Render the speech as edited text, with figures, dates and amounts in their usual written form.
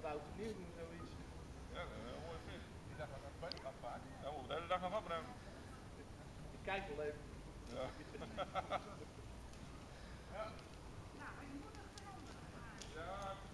oud en nieuw doen, zoiets. Ja, dat is een mooie vis. Die dacht dat het buiten afvaart. Dan moet we de hele dag gaan opnemen. Ik kijk wel even. Ja. Nou, maar je moet het veranderen. Ja.